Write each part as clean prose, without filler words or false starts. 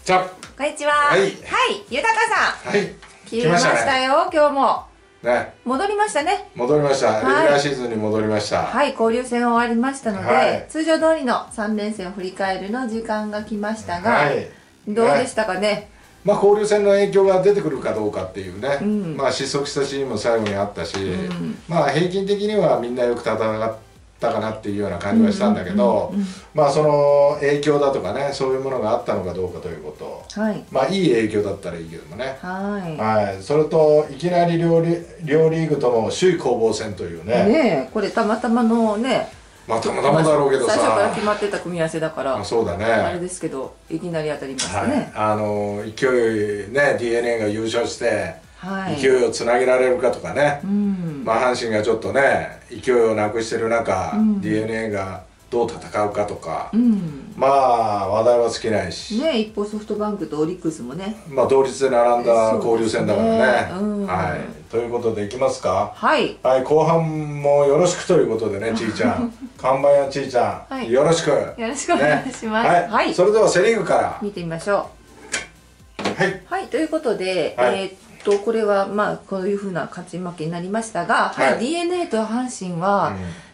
じゃこんにちは。 はい、 豊さん。 はい、 来ましたよ、今日も。 ね、 戻りましたね。 戻りました。レギュラーシーズンに戻りました。 はい、交流戦終わりましたので、 はい、 通常通りの3連戦を振り返るの時間が来ましたが、 はい、 どうでしたかね。 まあ交流戦の影響が出てくるかどうかっていうね、 うん、 まあ失速したシーンも最後にあったし、まあ平均的にはみんなよく戦ったかなっていうような感じはしたんだけど、まあその影響だとかね、そういうものがあったのかどうかということ、はい、まあいい影響だったらいいけどもね、はい、それといきなり両リーグとの首位攻防戦というね、 これたまたまのね、 まあたまたまだろうけどさ、 最初から決まってた組み合わせだから、 そうだね、 あれですけどいきなり当たりましたね。 勢いね、 DNA が優勝して勢いをつなげられるかとかね、まあ阪神がちょっとね勢いをなくしてる中、DNA がどう戦うかとか、まあ話題は尽きないしね、一方ソフトバンクとオリックスもね、 まあ同率で並んだ交流戦だからね。はい、ということでいきますか。はい、後半もよろしくということでね、ちいちゃん看板やちいちゃん、よろしくお願いします。はい、それではセ・リーグから見てみましょう。はい、 ということで、これはまあこういうふうな勝ち負けになりましたが、DNA と阪神は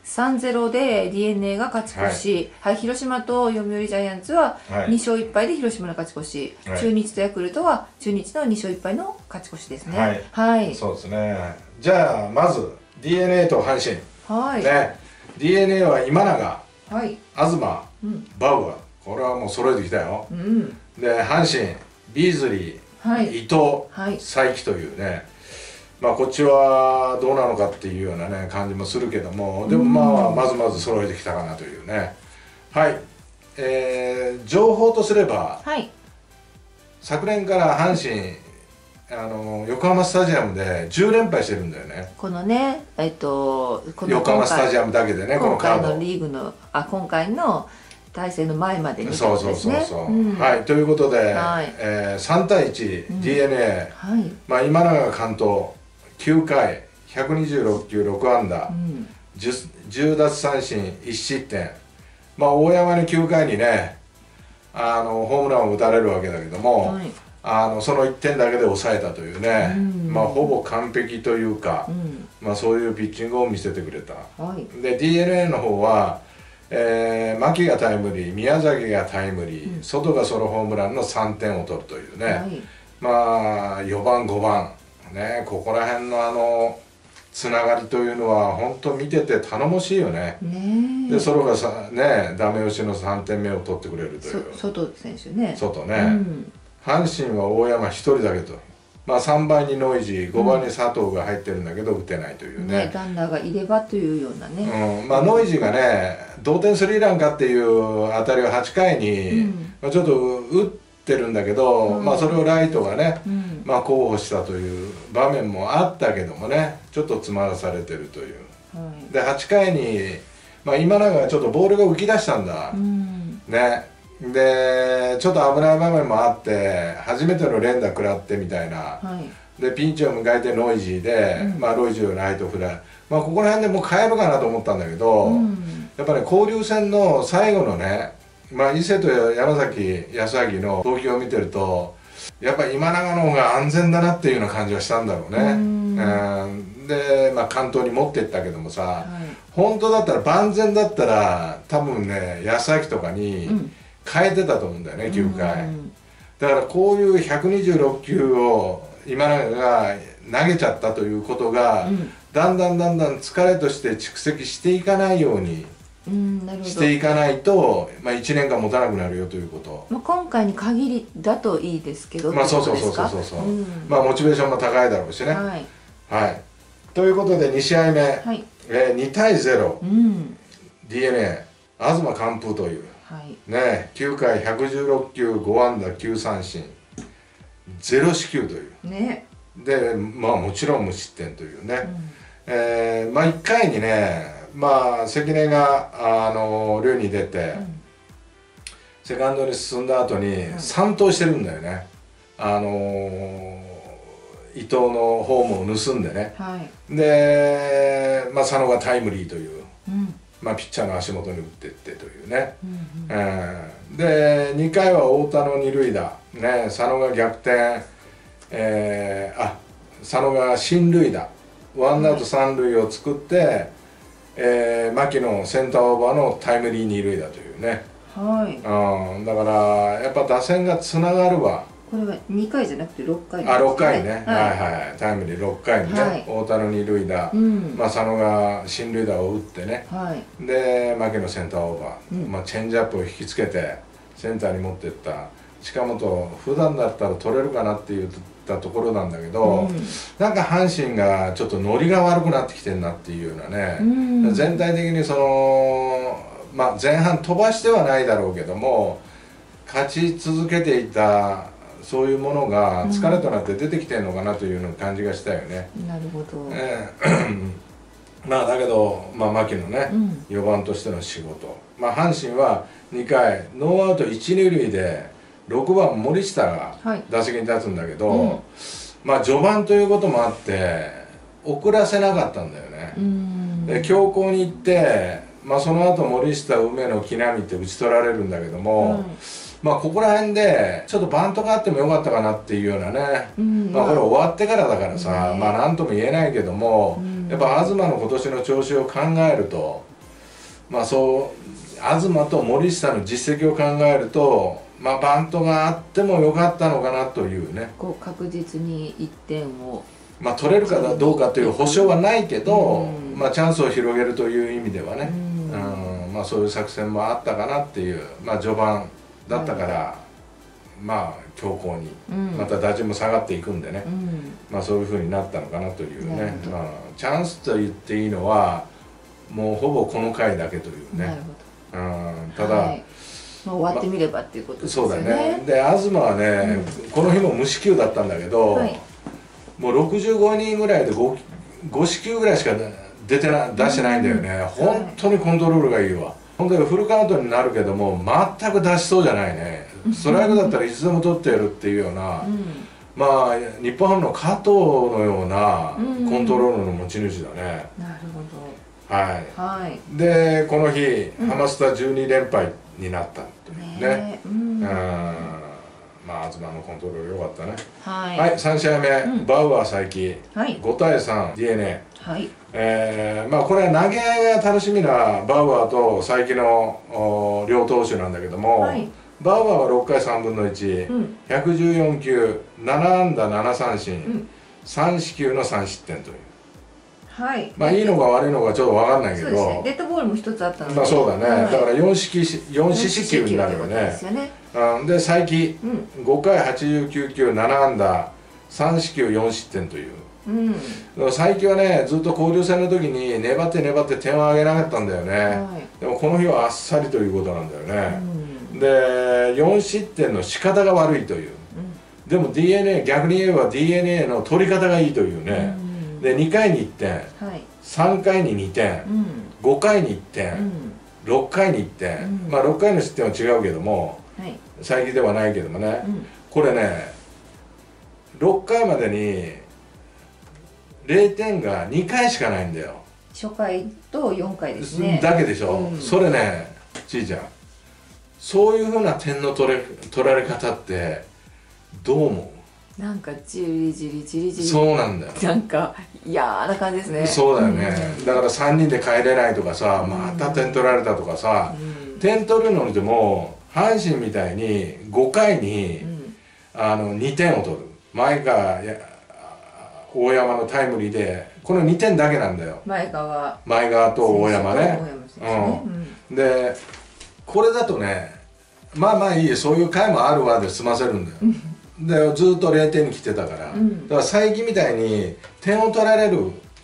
3-0で DNA が勝ち越し、広島と読売ジャイアンツは2勝1敗で広島の勝ち越し、中日とヤクルトは中日の2勝1敗の勝ち越しですね。はい、 そうですね。じゃあまず DNA と阪神、ね、DNA は今永、東、バウアー、これはもう揃えてきたよ。で阪神ビーズリー、伊藤、才木というね、まあこっちはどうなのかっていうようなね感じもするけども、でもまあまず揃えてきたかなというね。はい、情報とすれば、昨年から阪神横浜スタジアムで10連敗してるんだよね。このね、 横浜スタジアムだけでね、このカード。 今回のリーグの今回の対戦の前までにそうそうそうそう。はい、ということで、3対1 DNA、まあ今永が完投、9回126球6安打、10奪三振1失点。まあ大山に9回にねホームランを打たれるわけだけども、その1点だけで抑えたというね、まあほぼ完璧というか、まあそういうピッチングを見せてくれた。で DNA の方は牧がタイムリー、宮崎がタイムリー、外がソロホームランの3点を取るというね、まあ4番5番ね、ここら辺のつながりというのは本当見てて頼もしいよね。でソロがねダメ押しの3点目を取ってくれるという外選手ね。 外ね、阪神は大山1人だけと。まあ3番にノイジー、5番に佐藤が入ってるんだけど打てないというね。 ランナーがいればというようなね。 まあノイジーがね同点スリーランかっていう当たりを8回にちょっと打ってるんだけど、まあそれをライトがねまあ候補したという場面もあったけどもね、ちょっと詰まらされてるという。で8回にまあ今永がちょっとボールが浮き出したんだ。ね。でちょっと危ない場面もあって初めての連打食らってみたいな、でピンチを迎えてノイジーで、まあロイジーをライトフライ、まあここら辺でもう変えるかなと思ったんだけど、やっぱり交流戦の最後のね、まあ伊勢と山崎康晃の投球を見てるとやっぱり今永の方が安全だなっていうような感じはしたんだろうね。でまあ完投に持っていったけどもさ、本当だったら万全だったら多分ね康晃とかに変えてたと思うんだよね、9回。だからこういう126球を今永が投げちゃったということが、だんだん疲れとして蓄積していかないようにしていかないと、まあ1年間持たなくなるよということ。 今回に限りだといいですけど、 まあそうまあモチベーションも高いだろうしね。はい、ということで2試合目、2対0、DNA 東完封という。ね、9回116球5安打9三振0四球という、でまあもちろん無失点というね、まあ1回にね、まあ関根が塁に出て、セカンドに進んだ後に3盗してるんだよね、伊藤のホームを盗んでね、で、まあ、佐野がタイムリーという、まあ、ピッチャーの足元に打っていってというね、で2回は太田の二塁打ね、佐野が逆転、佐野が進塁打、ワンアウト三塁を作って、牧のセンターオーバーのタイムリー二塁打というね。 はい。 だからやっぱ打線がつながるわ。 これは2回じゃなくて6回ですね。6回ね。はいはい。タイムリー6回にね、太田の二塁打、佐野が進塁打を打ってね。で、牧のセンターオーバー、チェンジアップを引きつけてセンターに持っていった。近本普段だったら取れるかなって言ったところなんだけど、なんか阪神がちょっとノリが悪くなってきてるなっていうようなね、全体的にその前半飛ばしてはないだろうけども勝ち続けていたそういうものが疲れとなって出てきてるのかなというような感じがしたよね。 なるほど。 だけど、牧のね、4番としての仕事、阪神は2回ノーアウト1、2塁で6番森下が打席に立つんだけど、序盤ということもあって遅らせなかったんだよね。で強行に行って、その後森下、梅野、木浪って打ち取られるんだけども、ここら辺でちょっとバントがあってもよかったかなっていうようなね、これ終わってからだからさ、何とも言えないけども、やっぱ東の今年の調子を考えると、東と森下の実績を考えると、バントがあってもよかったのかなというね。 こう確実に1点を取れるかどうかという保証はないけど、チャンスを広げるという意味ではね、そういう作戦もあったかなっていう、序盤だったから、強行に、また打順も下がっていくんでね、そういうふうになったのかなというね、チャンスと言っていいのはもうほぼこの回だけというね。ただ、 終わってみればっていうことですよね。 そうだね。で東はね、この日も無四球だったんだけど、もう65イニングぐらいで 5四球ぐらいしか出してないんだよね。本当にコントロールがいいわ。本当にフルカウントになるけども全く出しそうじゃないね。ストライクだったらいつでも取ってやるっていうような、日本ハムの加藤のようなコントロールの持ち主だね。 なるほど。 はい。でこの日ハマスタ12連敗になったというね。東のコントロール良かったね。はい、3試合目、バウアー再起、5対3 DNA。これは投げ合いが楽しみなバウアーと才木の両投手なんだけども、バウアーは6回3分の1、114球、7安打7三振、3四球の3失点という。いいのか悪いのかちょっと分かんないけど、 デッドボールも一つあったので、 そうだね。だから4四球になるよね。で才木5回89球、7安打3四球4失点という。才木はねずっと交流戦の時に粘って点を挙げなかったんだよね。でもこの日はあっさりということなんだよね。で4失点の仕方が悪いという。でも DNA 逆に言えば DNA の取り方がいいというね。で2回に1点、3回に2点、5回に1点、6回に1点、6回の失点は違うけども、才木ではないけどもね、これね6回までに0点が2回しかないんだよ。 初回と4回ですね。 だけでしょ。それねちいちゃん、そういうふうな点の取られ方ってどう思う？ なんかじりじりそうなんだよ。 なんか嫌な感じですね。 そうだよね。だから3人で帰れないとかさ、また点取られたとかさ、点取るのでも阪神みたいに5回に2点を取る。前川大山のタイムリーでこの2点だけなんだよ。前川と大山ね。でこれだとね、いい、そういう回もあるわで済ませるんだよ。でずっと0点に来てたから、だから才木みたいに点を取られ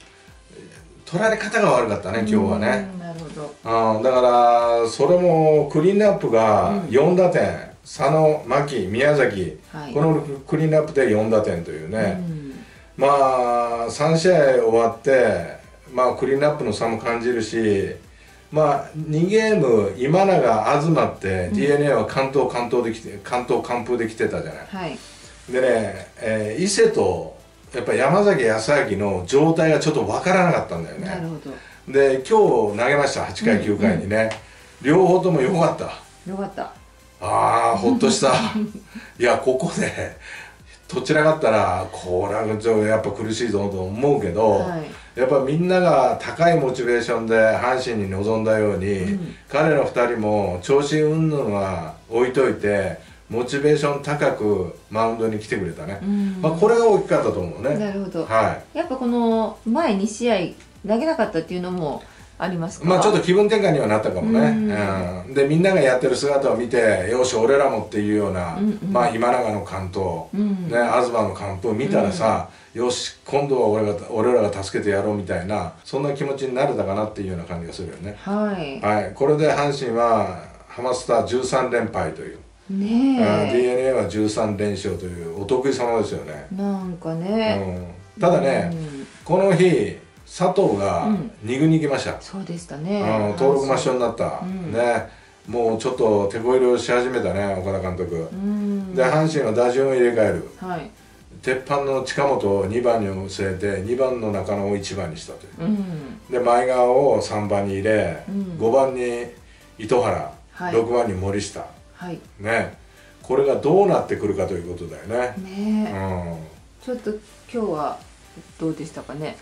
方が悪かったね今日はね。 なるほど。 だからそれもクリーンアップが4打点、佐野、牧、宮崎、このクリーンアップで4打点というね。3試合終わってクリーンアップの差も感じるし、2ゲーム今永、東って DNA は完封できてたじゃない。でね、伊勢とやっぱ山崎康明の状態がちょっと分からなかったんだよね。で今日投げました8回9回にね、両方とも良かった。 ああほっとしたいやここでどちらかったらこれはやっぱ苦しいぞと思うけど、はい、やっぱみんなが高いモチベーションで阪神に臨んだように、彼ら2人も調子云々は置いといてモチベーション高くマウンドに来てくれたね、まあこれが大きかったと思うね。 なるほど、 はい、 やっぱこの前2試合投げなかったっていうのもありますか？ まあちょっと気分転換にはなったかもね、でみんながやってる姿を見てよし俺らもっていうような、まあ今永の完投、ね、東の完封見たらさ、よし今度は俺らが助けてやろうみたいなそんな気持ちになれたかなっていうような感じがするよね。はい、はい、これで阪神はハマスタ13連敗というね、DNA は13連勝というお得意様ですよね。なんかね、ただね、この日佐藤が2軍に行きました。そうでしたね。登録抹消になった。ね、もうちょっと手こ入れをし始めたね、岡田監督。で、阪神は打順を入れ替える。鉄板の近本を2番に据えて、2番の中野を1番にしたという。で、前川を3番に入れ、5番に糸原、6番に森下。ね、これがどうなってくるかということだよね。ね、 ちょっと今日はどうでしたかね。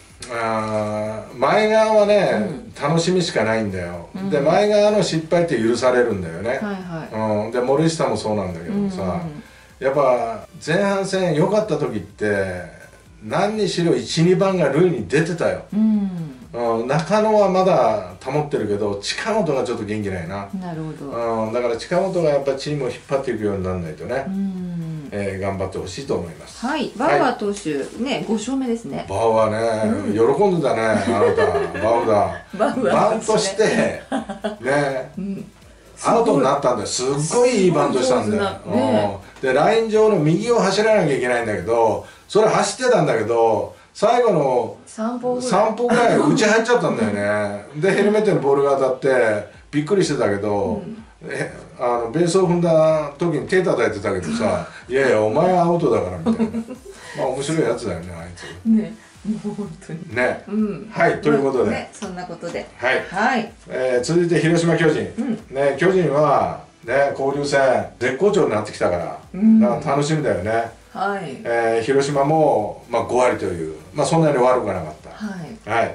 前川はね、楽しみしかないんだよ、で前川の失敗って許されるんだよね、で森下もそうなんだけどさ、やっぱ前半戦良かった時って何にしろ 1,2 番が塁に出てたよ、中野はまだ保ってるけど近本がちょっと元気ないな。なるほど、だから近本がやっぱチームを引っ張っていくようにならないとね、頑張ってほしいと思います。 はい、バウアー投手ね、5勝目ですね。 バウアーね、喜んでたね、あなた、バウアー。バントして、ね、アウトになったんだよ。すっごいいいバントしたんだよ。で、ライン上の右を走らなきゃいけないんだけど、それ走ってたんだけど、最後の3歩ぐらい内入っちゃったんだよね。で、ヘルメットにボールが当たって、びっくりしてたけど、ベースを踏んだ時に手叩いてたけどさ「いやいやお前はアウトだから」みたいなまあ面白いやつだよねあいつね、もう本当にね、はいということでそんなことではい、続いて広島巨人、ね、巨人はね交流戦絶好調になってきたから楽しみだよね。はい、広島もまあ5割というまあそんなに悪くはなかった。はい、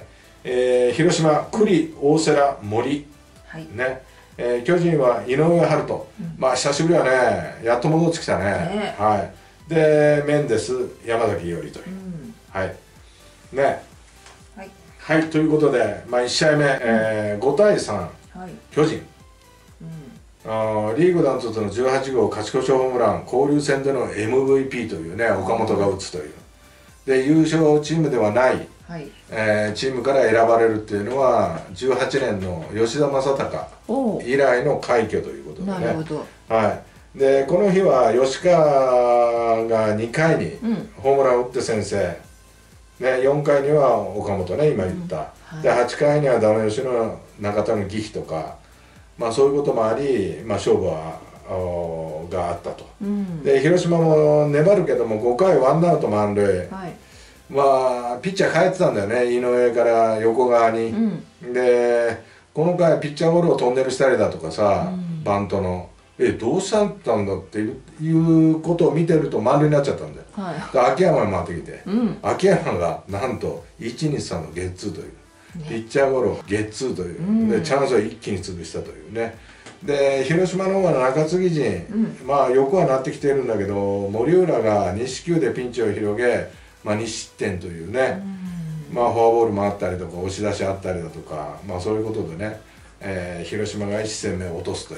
広島栗大瀬良森ね、巨人は井上温人、まあ久しぶりはねやっと戻ってきたね、はい、でメンデス山崎伊織という、はいね、はいということで、まあ、1試合目、5対3、巨人、リーグダントツの18号勝ち越しホームラン交流戦での MVP というね岡本が打つというで優勝チームではないチームから選ばれるっていうのは18年の吉田正尚以来の快挙ということでね。なるほど、はい、でこの日は吉川が2回にホームランを打って先制、ね、4回には岡本ね今言った、で8回にはダメ押しの中田の義飛とか、まあ、そういうこともあり、まあ、勝負はがあったと、で広島も粘るけども5回ワンアウト満塁、まあピッチャー変えてたんだよね井上から横側に、でこの回ピッチャーゴロをトンネルしたりだとかさ、バントのどうしたんだっていうことを見てると満塁になっちゃったんだよ、で秋山に回ってきて、秋山がなんと123のゲッツーという、ピッチャーゴロゲッツーという、でチャンスを一気に潰したというね。で広島の方が中継ぎ陣、まあよくはなってきてるんだけど森浦が2四球でピンチを広げ、まあ、2失点というね、まあフォアボールもあったりとか押し出しあったりだとか、まあそういうことでね、広島が1戦目を落とすという、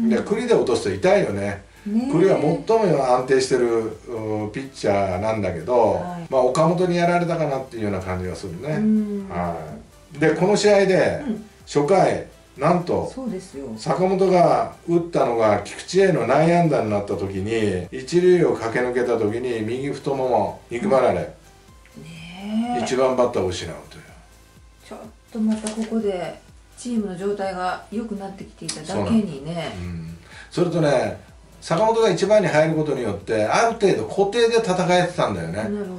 で栗で落とすと痛いよね。栗は最も安定してるピッチャーなんだけど、まあ岡本にやられたかなっていうような感じがするね。でこの試合で初回なんと坂本が打ったのが菊池への内野安打になった時に一塁を駆け抜けた時に右太もも肉離れ、1番バッターを失うという。 ちょっとまたここでチームの状態が良くなってきていただけにね。 それとね坂本が1番に入ることによってある程度固定で戦えてたんだよね。なるほど。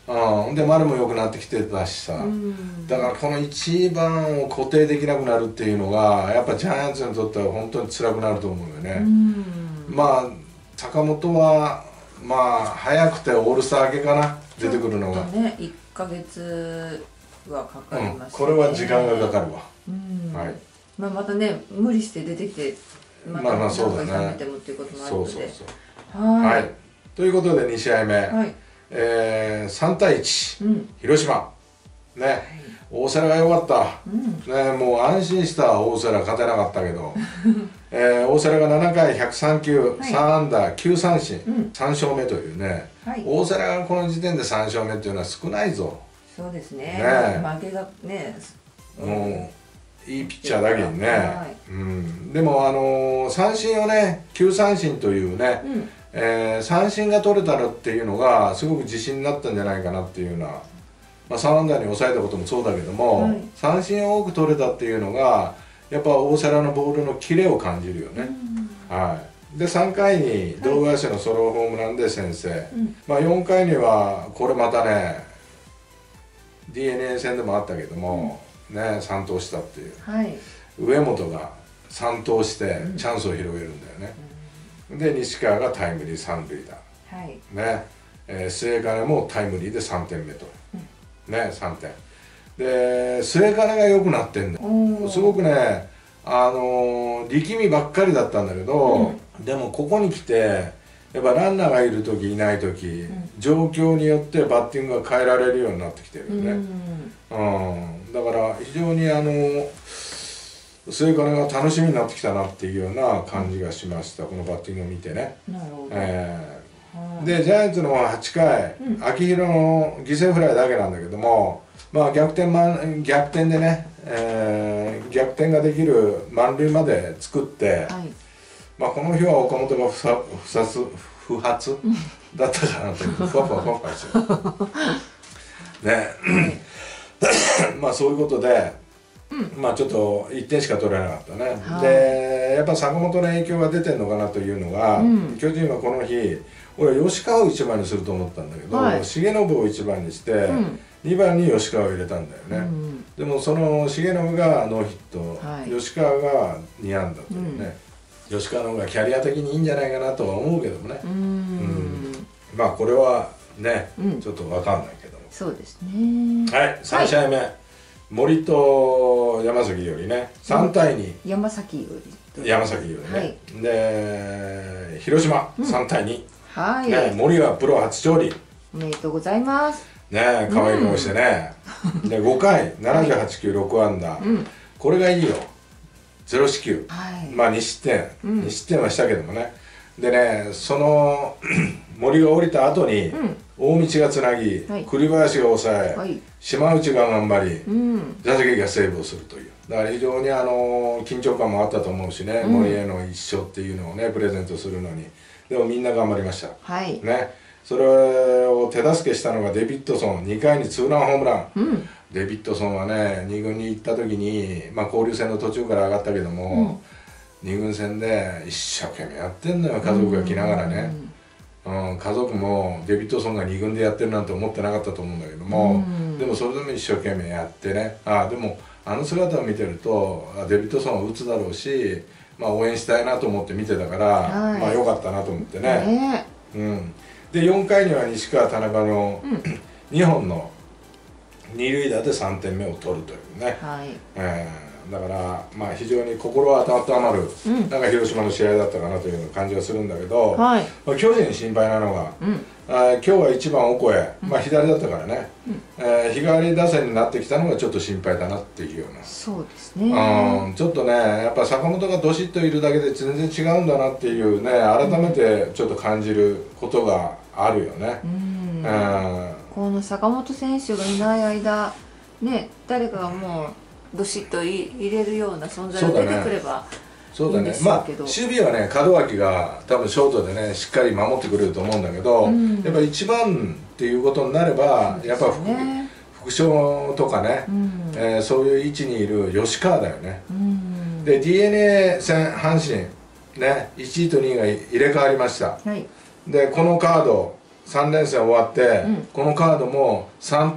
で丸も良くなってきてたしさ、だからこの1番を固定できなくなるっていうのがやっぱジャイアンツにとっては本当に辛くなると思うよね。まあ坂本はまあ早くてオールスター明けかな、出てくるのがね、1ヶ月はかかりますね、 これは時間がかかるわ。はい、 まあまたね無理して出てきてまた何か痛めてもっていうこともあるので、 はい、ということで2試合目、3対1、広島ね、大瀬良が良かった、ね、もう安心した大瀬良、勝てなかったけど大瀬良が7回103球、3安打9三振、3勝目というね、大瀬良がこの時点で3勝目っていうのは少ないぞ。 そうですね、負けがね、 もういいピッチャーだけにね、でも三振をね9三振というね、三振が取れたらっていうのがすごく自信になったんじゃないかなっていうような、まあ、3安打に抑えたこともそうだけども、三振を多く取れたっていうのがやっぱ大瀬良のボールのキレを感じるよね。で3回に堂林のソロホームランで先制、まあ、4回にはこれまたね DNA 戦でもあったけども、3投したっていう、上本が3投してチャンスを広げるんだよね。で西川がタイムリー三塁打、末金もタイムリーで3点目と、3点で末金が良くなってんだよ。すごくね力みばっかりだったんだけど、でもここに来てやっぱランナーがいる時いない時、状況によってバッティングが変えられるようになってきてるよね。だから非常に末金が楽しみになってきたなっていうような感じがしました、このバッティングを見てね。でジャイアンツの8回、秋広の犠牲フライだけなんだけども、まあ逆転でね、逆転ができる満塁まで作って、まあこの日は岡本が不発だったかなというふわふわふわふわしてるね。まあそういうことで、まあちょっと1点しか取れなかったね。でやっぱ坂本の影響が出てるのかなというのが、巨人はこの日俺は吉川を1番にすると思ったんだけど、重信を1番にして、2番に吉川を入れたんだよね。でもその重信がノーヒット、吉川が2安打というね、吉川の方がキャリア的にいいんじゃないかなとは思うけどもね。まあこれはね、ちょっと分かんないけども。 そうですね。 はい、3試合目、森と山崎よりね、3対2、 山崎よりね。で広島3対2、森はプロ初勝利、 おめでとうございますね。可愛い顔してね。で5回78球6安打、これがいいよ、0四球、まあ2失点はしたけどもね。でね、その森が降りた後に大道がつなぎ、栗林が抑え、島内が頑張り、座席がセーブをするという、だから非常に緊張感もあったと思うしね、森への一勝っていうのをねプレゼントするのに、でもみんな頑張りましたね。それを手助けしたのがデビッドソン、2回にツーランホームラン、デビッドソンはね2軍に行った時に、まあ、交流戦の途中から上がったけども、2軍戦で一生懸命やってんのよ、家族が来ながらね。家族もデビッドソンが2軍でやってるなんて思ってなかったと思うんだけども、でもそれでも一生懸命やってね、でも姿を見てるとデビッドソンは打つだろうし、まあ、応援したいなと思って見てたから、まあ良かったなと思ってね。で4回には西川田中の2本の二塁打で3点目を取るというね。だからまあ非常に心温まる、なんか広島の試合だったかなというような感じがするんだけど、巨人心配なのが、今日は1番オコエ、まあ左だったからね、日替わり打線になってきたのがちょっと心配だなっていうような。 そうですね。 ちょっとねやっぱ坂本がどしっといるだけで全然違うんだなっていうね、改めてちょっと感じることがあるよね。 この坂本選手がいない間ね、誰かがもうどしっと入れるような存在が出てくればいいんでしょうけど、 守備はね門脇が多分ショートでねしっかり守ってくれると思うんだけど、やっぱ1番っていうことになれば、やっぱ副将とかね、そういう位置にいる吉川だよね。で DNA 戦阪神ね、1位と2位が入れ替わりました。でこのカード 3連戦終わって、このカードも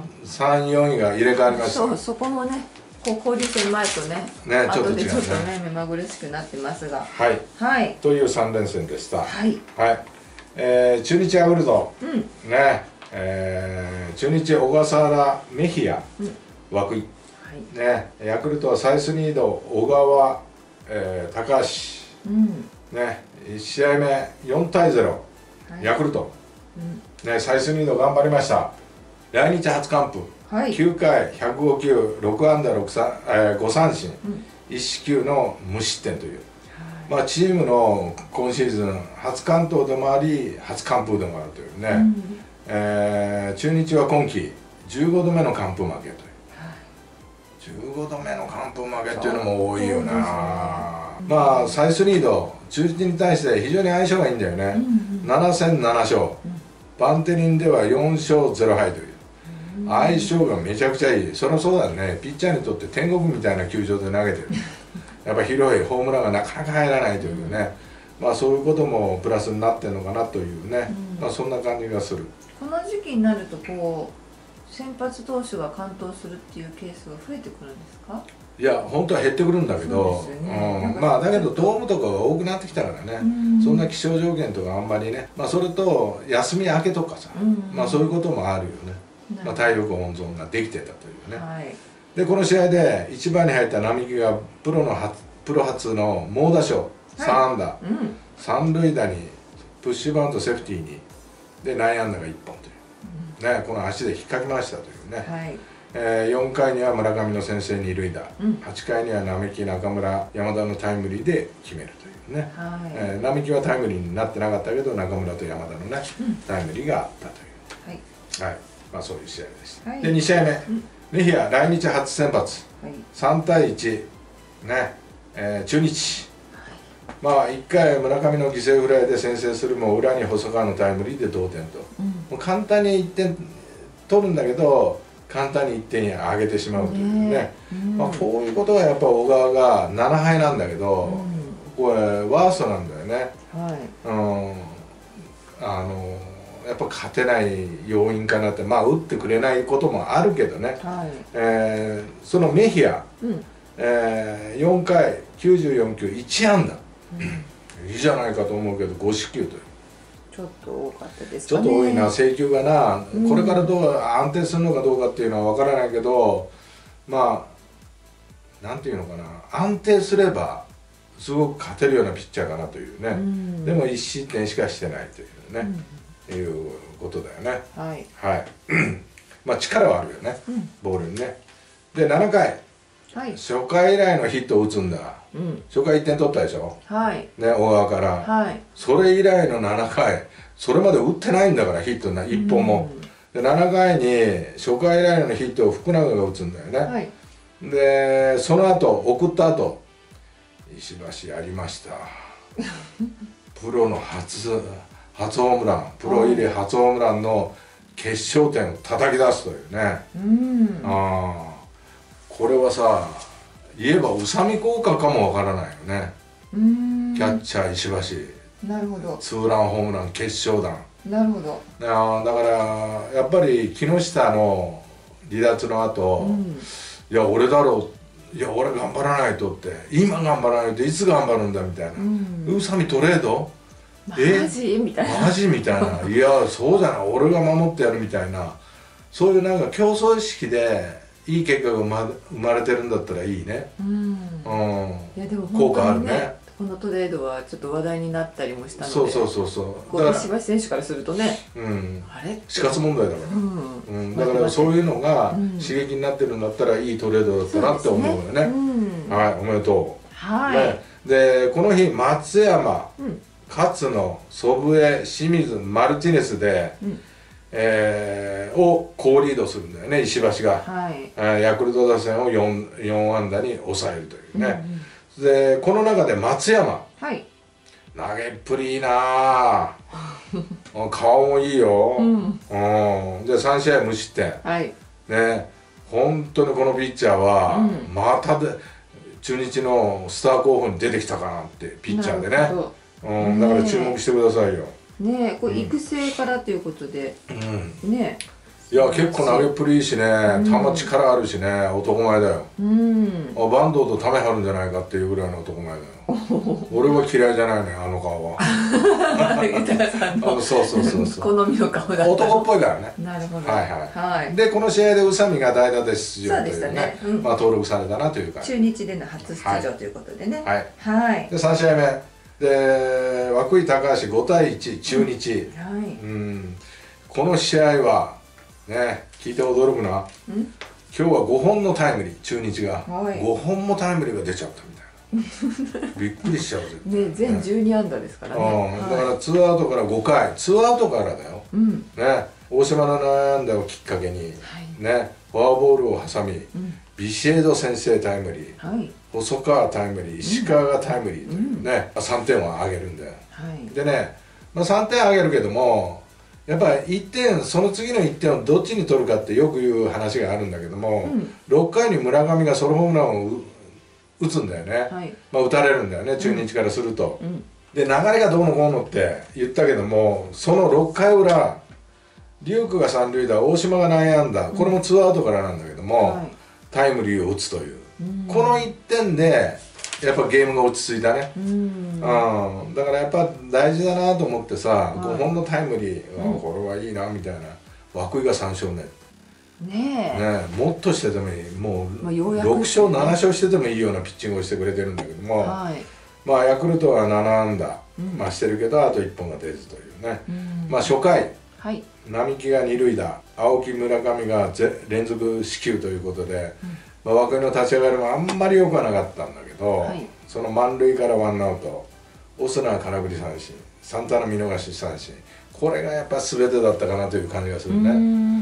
3、4位が入れ替わりました。 そこもね、交流戦前とね、 ちょっと違うね。 ちょっとね、目まぐるしくなってますが。 はい。という3連戦でした。 はい。 中日ヤクルト。ね。中日小笠原メヒア。涌井。ね。ヤクルトはサイスニード小川、高橋。ね。1試合目4対0。ヤクルト。ね、サイスニード頑張りました。来日初完封、9回105球6安打5三振、1四球の無失点という、まあ、チームの今シーズン初完投でもあり初完封でもあるというね、中日は今季15度目の完封負けという、15度目の完封負けっていうのも多いよな。まあサイスニード中日に対して非常に相性がいいんだよね。7戦7勝、バンテリンでは4勝0敗という相性がめちゃくちゃいい。そりゃそうだね。ピッチャーにとって天国みたいな球場で投げてるやっぱ広いホームランがなかなか入らないというね、まあそういうこともプラスになってるのかなというね、まあそんな感じがする。 この時期になるとこう先発投手が完投するっていうケースが増えてくるんですか？ いや本当は減ってくるんだけど、まあだけどドームとかが多くなってきたからね、そんな気象条件とかあんまりね、まあそれと休み明けとかさ、まあそういうこともあるよね。まあ体力温存ができてたというね。でこの試合で1番に入った並木がプロ初の猛打賞3安打、三塁打にプッシュバウントセーフティーにで内野安打が1本という、ね、この足で引っかきましたというね。4回には村上の先制二塁打、8回には並木、中村、山田のタイムリーで決めるというね、並木はタイムリーになってなかったけど中村と山田のね、タイムリーがあったという、まあそういう試合でした。で2試合目、メヒア来日初先発、3対1、ね、中日、まあ1回村上の犠牲フライで先制するも裏に細川のタイムリーで同点と、もう簡単に1点取るんだけど簡単に1点に上げてしまうというね、まあこういうことがやっぱ小川が7敗なんだけど、これワーストなんだよね。やっぱ勝てない要因かなって、まあ打ってくれないこともあるけどね、そのメヒア、4回94球1安打、いいじゃないかと思うけど5四球という。 ちょっと多かったですかね。 ちょっと多いな、制球がな、これからどう安定するのかどうかっていうのは分からないけど、まあなんていうのかな、安定すればすごく勝てるようなピッチャーかなというね、でも1失点しかしてないというね、いうことだよね。まあ力はあるよね、ボールにね。で7回、初回以来のヒットを打つんだ。初回1点取ったでしょ、ね、小川から、それ以来の7回、それまで打ってないんだからヒット1本も。で7回に初回以来のヒットを福永が打つんだよね。でその後送った後石橋やりましたプロの初ホームラン、プロ入り初ホームランの決勝点を叩き出すというね。これはさ、言えば宇佐美効果かもわからないよね。キャッチャー石橋、なるほど、ツーランホームラン決勝弾、なるほど。だからやっぱり木下の離脱の後、いや俺だろう、いや俺頑張らないとって、今頑張らないといつ頑張るんだみたいな、宇佐美トレード、 マジみたいな、 マジみたいな、いやそうじゃない、俺が守ってやるみたいな、そういうなんか競争意識でいい結果が生まれてるんだったらいいね。 いやでも効果あるね。このトレードはちょっと話題になったりもしたので、そう石橋選手からするとね、あれ死活問題だから、だからそういうのが刺激になってるんだったらいいトレードだったなって思うよね。はい、おめでとう。でこの日松山、勝野、祖父江、清水、マルティネスでを好リードするんだよね、石橋が。ヤクルト打線を4安打に抑えるというね。でこの中で松山、投げっぷりいいな顔もいいよ。で3試合無失点、ね、本当にこのピッチャーはまた中日のスター候補に出てきたかなってピッチャーでね。だから注目してくださいよ。 ね、これ育成からということで、ね。 いや結構投げっぷりいいしね、球力あるしね、男前だよ。坂東とため張るんじゃないかっていうぐらいの男前だよ。俺は嫌いじゃないね、あの顔は。 豊さんのそう好みの顔だった。 男っぽいからね。 なるほど。 はい。でこの試合で宇佐美が代打で出場というね、まあ登録されたなというか。 中日での初出場ということでね。 はい。で3試合目で涌井高橋5対1中日。この試合はね、聞いて驚くな。今日は5本のタイムリー、中日が5本もタイムリーが出ちゃったみたいな。びっくりしちゃうぜ。 ね、全12安打ですからね。 だから2アウトから5回、2アウトからだよ。ね、大島の内野安打をきっかけにね、フォアボールを挟み、ビシエド先制タイムリー、細川タイムリー、石川がタイムリーというね、3点を挙げるんだよ。でね、3点挙げるけども。やっぱり1点、その次の1点をどっちに取るかってよく言う話があるんだけども、6回に村上がソロホームランを打つんだよね、打たれるんだよね、中日からすると。で流れがどうのこうのって言ったけども、その6回裏龍空が三塁打、大島が内野安打、これも2アウトからなんだけども、タイムリーを打つという、この1点でやっぱゲームが落ち着いたね。だからやっぱ大事だなと思ってさ、5本のタイムリー、これはいいなみたいな。涌井が3勝目ね、もっとしててもいい、もう6勝7勝しててもいいようなピッチングをしてくれてるんだけども、まあヤクルトは7安打してるけど、あと1本が出ずというね。まあ初回並木が2塁打、青木村上が連続四球ということで、涌井の立ち上がりもあんまり良くはなかったんだけど、その満塁からワンアウト、オスナー空振り三振、サンタナ見逃し三振、これがやっぱ全てだったかなという感じがするね。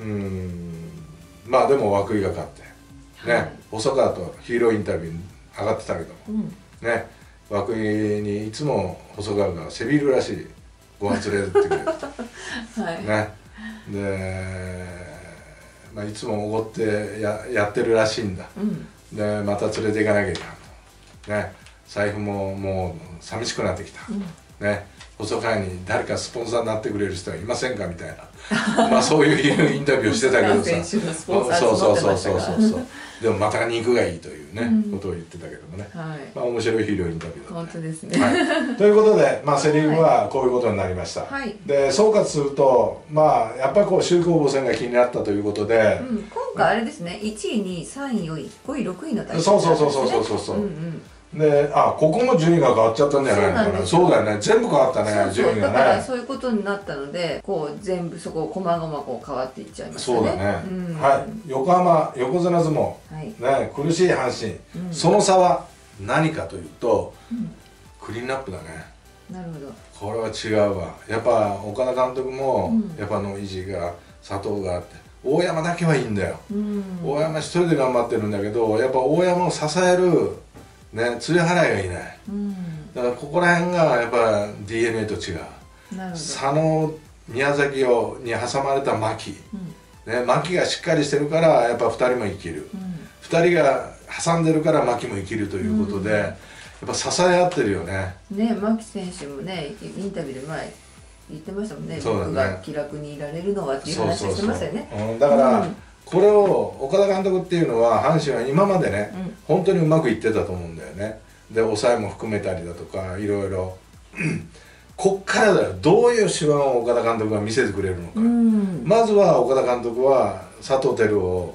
まあでも涌井が勝ってね、細川とヒーローインタビューに上がってたけどもね、涌井にいつも細川がセビールらしいご飯連れてってくれるね。でまあ、いつもおごってやってるらしいんだ、でまた連れて行かなきゃいけないね、財布ももう寂しくなってきた、ね、細川に誰かスポンサーになってくれる人はいませんかみたいなまあそういうインタビューをしてたけどさ、そうでもまた肉がいいというね、ことを言ってたけどもね、まあ面白いヒーローインタビューだった。 本当ですね。 ということで、まあセ・リーグはこういうことになりました。で総括すると、まあやっぱりこう首位攻防戦が気になったということで、 今回あれですね、1位2位3位4位5位6位の対戦。 そうで、ここも順位が変わっちゃったんじゃないのかな。そうだよね、全部変わったね、順位がね。だからそういうことになったので、こう全部そここまごまこう変わっていっちゃいましたね。 そうだね。はい、横浜横綱相撲ね、苦しい阪神、その差は何かというとクリーンナップだね。 なるほど。 これは違うわ。やっぱ岡田監督もやっぱ野石が佐藤があって、大山だけはいいんだよ。大山一人で頑張ってるんだけど、やっぱ大山を支えるね、釣り払いがいない、だからここら辺がやっぱ DNA と違う。佐野宮崎に挟まれた牧、牧がしっかりしてるからやっぱ2人も生きる、2人が挟んでるから牧も生きるということで、やっぱ支え合ってるよね。 牧選手もね、インタビューで前言ってましたもんね、僕が気楽にいられるのはっていう話をしてましたよね。 だからこれを岡田監督っていうのは、阪神は今までね、本当にうまくいってたと思うんだよね。で抑えも含めたりだとかいろいろこっからだよ、どういう手腕を岡田監督が見せてくれるのか。まずは岡田監督は佐藤輝を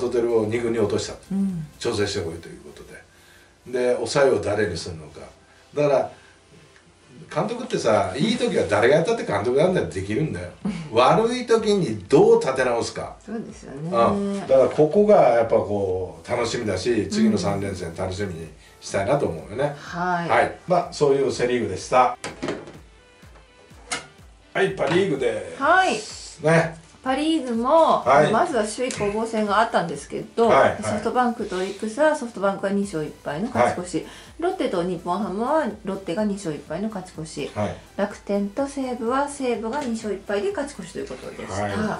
2軍に落とした、調整してこいということで、で抑えを誰にするのか。だから監督ってさ、いい時は誰がやったって監督なんだよ、できるんだよ。悪い時にどう立て直すか。 そうですよね。 だからここがやっぱこう楽しみだし、次の3連戦楽しみにしたいなと思うよね。はい。まあそういうセ・リーグでした。はい、パ・リーグでね。 パ・リーグも、まずは首位攻防戦があったんですけど、ソフトバンクとオリックスはソフトバンクが2勝1敗の勝ち越し、ロッテと日本ハムはロッテが2勝1敗の勝ち越し、楽天と西武は西武が2勝1敗で勝ち越しということでした。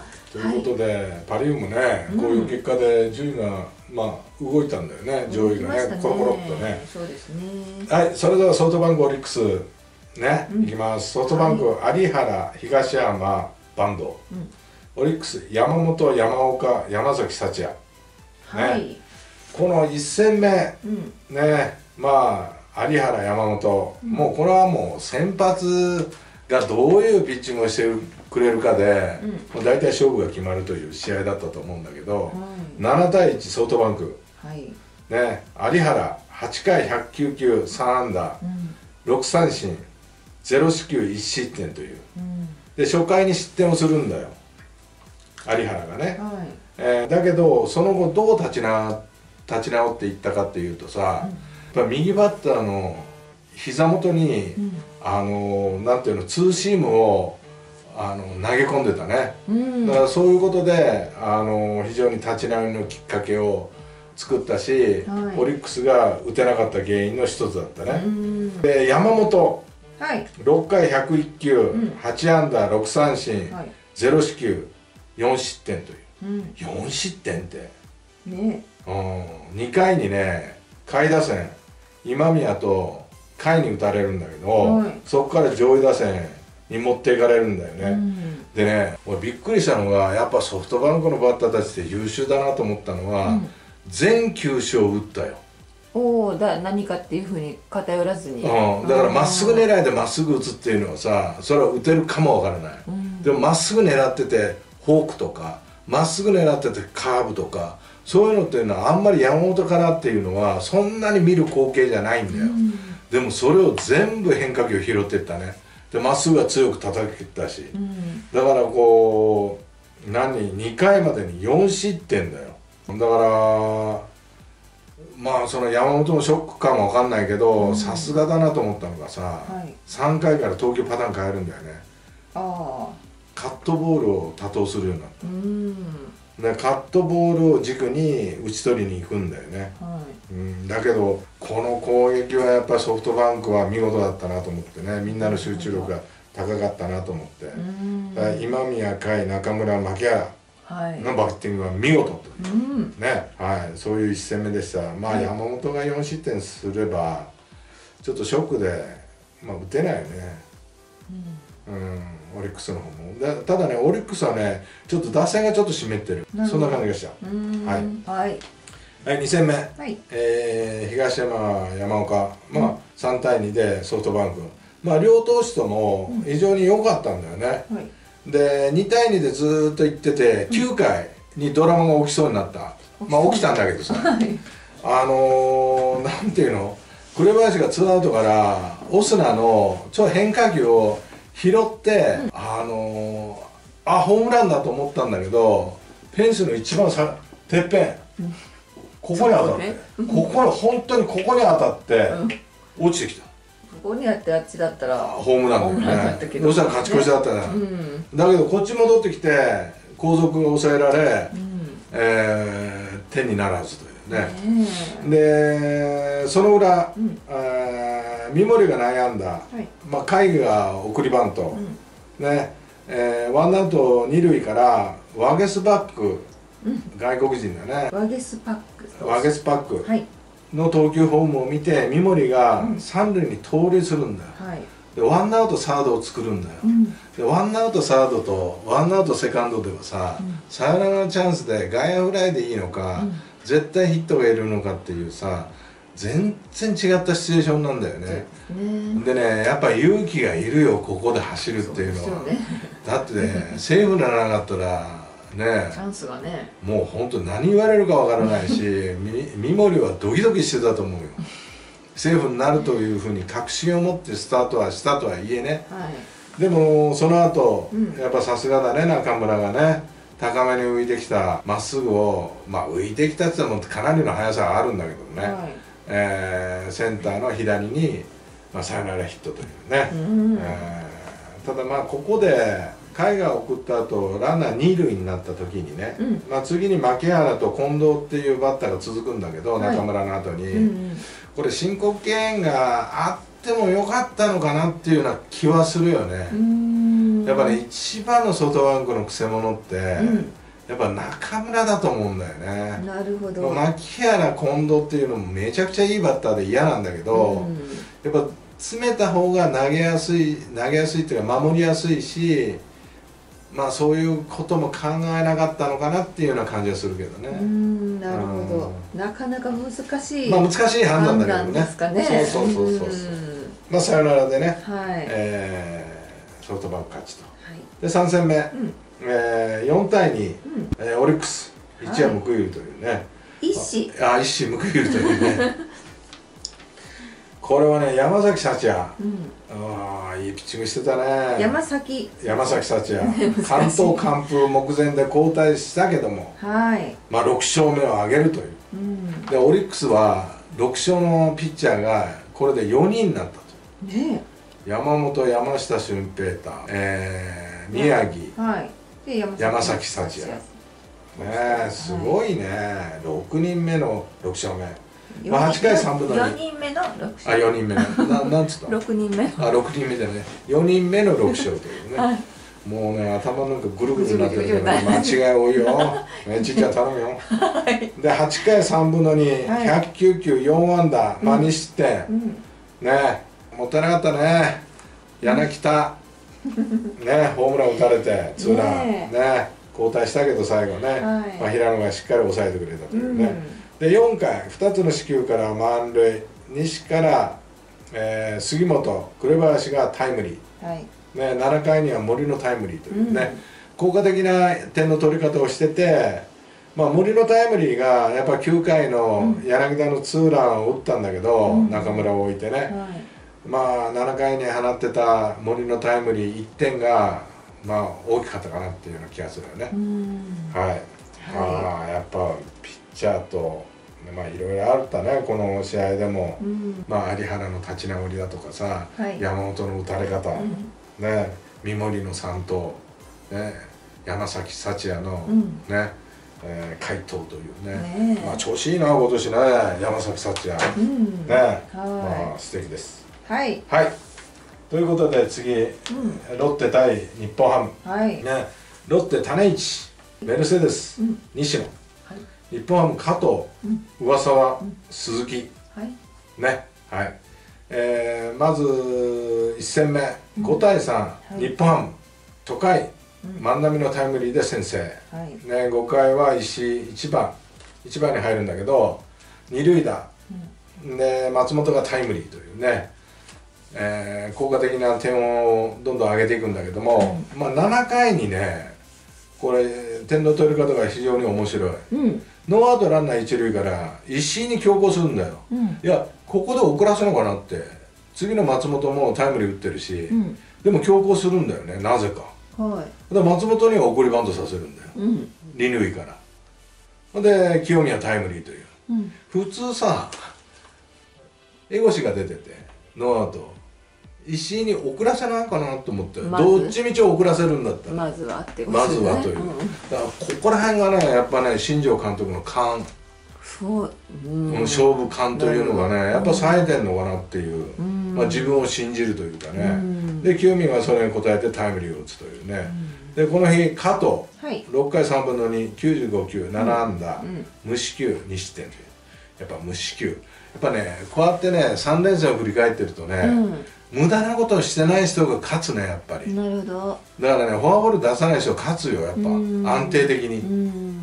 ということで、パ・リーグもね、こういう結果で順位が動いたんだよね、上位がね、コロコロっとね。 そうですね。 はい、それではソフトバンクオリックスね、いきます。ソフトバンク、有原、東山、坂東、オリックス、山本、山岡、山崎福也、ね、この1戦目、ね、まあ有原、山本、もうこれはもう先発がどういうピッチングをしてくれるかで、もう大体勝負が決まるという試合だったと思うんだけど、7対1ソフトバンク、ね、有原8回109球3安打、6三振0四球1失点という、で初回に失点をするんだよ有原がね、だけどその後どう立ち直っていったかっていうとさ、やっぱ右バッターの膝元に、なんていうの、ツーシームを投げ込んでたね、だからそういうことで非常に立ち直りのきっかけを作ったし、オリックスが打てなかった原因の一つだったね。で山本、6回101球、8安打6三振、0四球4失点という、4失点ってね、2回にね下位打線今宮と甲斐に打たれるんだけど、そこから上位打線に持っていかれるんだよね、でね、俺びっくりしたのがやっぱソフトバンクのバッターたちって優秀だなと思ったのは、全球種を打ったよ。 何かっていうふうに偏らずに、だからまっすぐ狙いでまっすぐ打つっていうのはさ、それは打てるかもわからない、でもまっすぐ狙っててフォークとかまっすぐ狙っててカーブとか、そういうのっていうのはあんまり山本からっていうのはそんなに見る光景じゃないんだよ、でもそれを全部変化球拾っていったね。でまっすぐは強く叩き切ったし、だからこう2回までに4失点だよ。だからまあその山本のショックかもわかんないけど、さすがだなと思ったのがさ、3回から投球パターン変えるんだよね。カットボールを多投するようになった、でカットボールを軸に打ち取りに行くんだよね、だけどこの攻撃はやっぱりソフトバンクは見事だったなと思ってね、みんなの集中力が高かったなと思って、今宮、甲斐、中村、牧原のバッティングは見事とね、そういう1戦目でした。まあ山本が4失点すればちょっとショックで、打てないよね、オリックスの方も。ただね、オリックスはねちょっと打線がちょっと湿ってる、そんな感じがした。2戦目、東山、山岡、3対2でソフトバンク、両投手とも非常に良かったんだよね、で2対2でずーっといってて、9回にドラマが起きそうになった、起きたんだけどさ、なんていうの、紅林がツーアウトからオスナのちょっと変化球を拾って、ホームランだと思ったんだけど、フェンスの一番てっぺん、ここに当たって、本当にここに当たって落ちてきた。 ここにあってあっちだったらホームランだよね。そしたら勝ち越しだったね、だけどこっち戻ってきて後続が抑えられ、点にならずというね、でその裏、三森が内野安打、甲斐が送りバント、ワンアウト二塁からワゲスパック、外国人だね、ワゲスパックの投球フォームを見て三森が三塁に盗塁するんだよ、でワンアウトサードを作るんだよ、でワンアウトサードとワンアウトセカンドではさ、サヨナラのチャンスで外野フライでいいのか、絶対ヒットがいるのかっていうさ、全然違ったシチュエーションなんだよね。でね、やっぱ勇気がいるよ、ここで走るっていうのは。だってね、セーフにならなかったらね、 チャンスがね、 もう本当何言われるかわからないし三森はドキドキしてたと思うよ。セーフになるというふうに確信を持ってスタートはしたとはいえね、でもその後、やっぱさすがだね、中村がね、高めに浮いてきたまっすぐを、浮いてきたって言ってもかなりの速さがあるんだけどね、センターの左に、サヨナラヒットというね、ただここで甲斐が送った後ランナー二塁になった時にね、次に牧原と近藤っていうバッターが続くんだけど、中村の後に、これ申告敬遠があってもよかったのかなっていうような気はするよね。やっぱり一番のソフトバンクのくせ者って、やっぱ中村だと思うんだよね。 なるほど。 牧原、近藤っていうのもめちゃくちゃいいバッターで嫌なんだけど、やっぱ詰めた方が投げやすいっていうか守りやすいし、まあそういうことも考えなかったのかなっていうような感じはするけどね。 なるほど。なかなか難しい。 まあ難しい判断だけどね。 ですかね。 そう。まあサヨナラでね、 はい、 ソフトバンク勝ちと。で3戦目、4対2、オリックス一夜報いるというね。一矢報いるというね。これはね、山崎福也、いいピッチングしてたね。山崎福也関東完封目前で交代したけども、まあ6勝目を挙げるという、でオリックスは6勝のピッチャーがこれで4人になったと、山本、山下舜平太、宮城、山崎福也ね、すごいね。6人目の6勝目、まあ8回3分の2。4人目の6勝。4人目なんつった 6人目 6人目じゃね、4人目の6勝というね。もうね、頭なんかぐるぐるになってるから間違い多いよ。ちっちゃい頼むよ。で8回3分の2、109球4安打、2失点ね。もったいなかったね。柳田ね、ホームラン打たれてツーランね、交代したけど最後ね、平野がしっかり抑えてくれたというね。で4回2つの四球から満塁、西から、杉本、紅林がタイムリー、7回には森のタイムリーというね、効果的な点の取り方をしてて、まあ、森のタイムリーがやっぱ9回の柳田のツーランを打ったんだけど、中村を置いてね、まあ7回に放ってた森のタイムリー1点がまあ大きかったかなっていうような気がするよね。やっぱピッチャーとまあいろいろあったね、この試合でも。まあ有原の立ち直りだとかさ、山本の打たれ方、ね、三森の三盗、ね、山崎福也のね、快投というね、まあ調子いいな今年ね、山崎福也ね、まあ素敵です。ということで次、ロッテ対日本ハム、ね、ロッテ種市、メルセデス、西野、日本ハム加藤、上沢、鈴木ね。まず1戦目5対3、日本ハム都会、万波のタイムリーで先制、ね、5回は石井1番に入るんだけど二塁打、で松本がタイムリーというね、効果的な点をどんどん上げていくんだけども、まあ7回にね、これ点の取り方が非常に面白い、ノーアウトランナー一塁から石井に強行するんだよ、いやここで遅らせるのかなって、次の松本もタイムリー打ってるし、でも強行するんだよね、なぜか。で松本には送りバントさせるんだよ、二塁から。で清宮タイムリーという、普通さ江越が出ててノーアウト、石井に送らせないかなと思って、どっちみち送らせるんだったらまずはってことですね。 まずはという、だからここら辺がねやっぱね、新庄監督の勘、勝負勘というのがねやっぱ冴えてんのかなっていう、まあ自分を信じるというかね、で清宮がそれに応えてタイムリーを打つというね、でこの日加藤、6回3分の2、95球7安打、無四球2失点という、やっぱ無四球、やっぱねこうやってね3連戦を振り返ってるとね、無駄なことをしてない人が勝つね、やっぱり。 なるほど。 だからね、フォアボール出さない人勝つよ、やっぱ安定的に。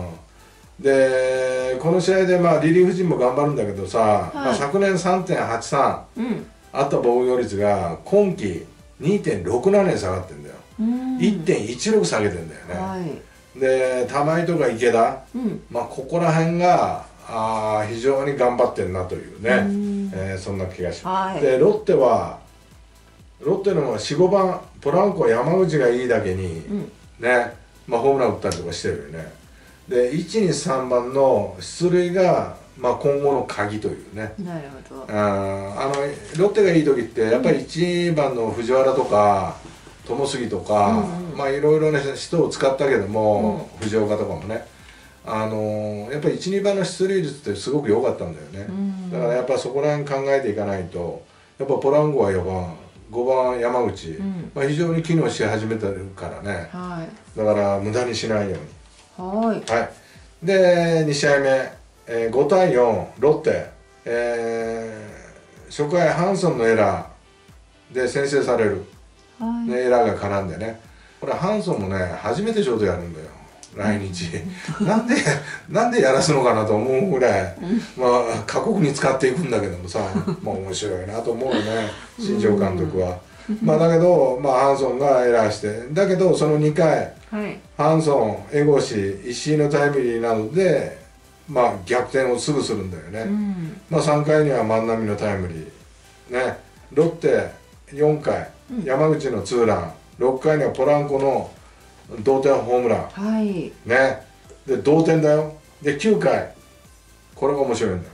でこの試合でまあリリーフ陣も頑張るんだけどさ、まあ昨年 3.83 あった防御率が今季 2.67 に下がってんだよ。1.16 下げてんだよね。で玉井とか池田、まあここら辺が非常に頑張ってんなというね、そんな気がします。でロッテの4、5番ポランコ、山口がいいだけに、ね、まあホームラン打ったりとかしてるよね。で1、2、3番の出塁が、まあ、今後の鍵というね。 なるほど。 ロッテがいい時ってやっぱり1番の藤原とか友杉とか、まあいろいろね人を使ったけども、藤岡とかもね、やっぱり1、2番の出塁率ってすごく良かったんだよね。だからやっぱそこら辺考えていかないと、やっぱポランコは4番、5番山口、まあ非常に機能し始めてるからね、だから無駄にしないように。で2試合目、5対4ロッテ、 初回ハンソンのエラーで先制される、 はい、 エラーが絡んでね、これハンソンもね初めてショートやるんだよ来日なんでやらすのかなと思うぐらい、まあ過酷に使っていくんだけどもさ、まあ面白いなと思うよね新庄監督は。まあだけど、まあ、ハンソンがエラーしてだけどその2回、 はい、 ハンソン、江越、石井のタイムリーなどで、まあ、逆転をすぐするんだよね、まあ、3回には万波のタイムリー、ね、ロッテ4回、山口のツーラン、6回にはポランコの同点ホームラン、 はい、 ね、で同点だよ。で9回これが面白いんだよ